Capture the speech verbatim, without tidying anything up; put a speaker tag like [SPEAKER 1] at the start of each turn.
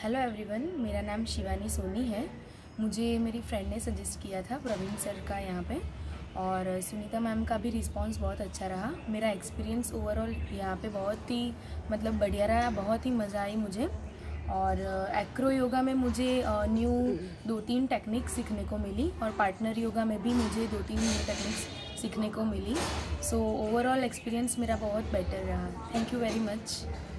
[SPEAKER 1] Hello everyone, मेरा नाम शिवानी सोनी है। मुझे मेरी फ्रेंड ने सजेस्ट किया था प्रवीण सर का यहाँ पे, और सुनीता मैम का भी रिस्पांस बहुत अच्छा रहा। मेरा एक्सपीरियंस ओवरऑल यहाँ पे बहुत ही मतलब बढ़िया रहा, बहुत ही मज़ा आई मुझे। और एक्रो योगा में मुझे न्यू दो तीन टेक्निक सीखने को मिली, और पार्टनर योगा में भी मुझे दो तीन न्यू टेक्निक्स सीखने को मिली। सो ओवरऑल एक्सपीरियंस मेरा बहुत बेटर रहा। Thank you very much.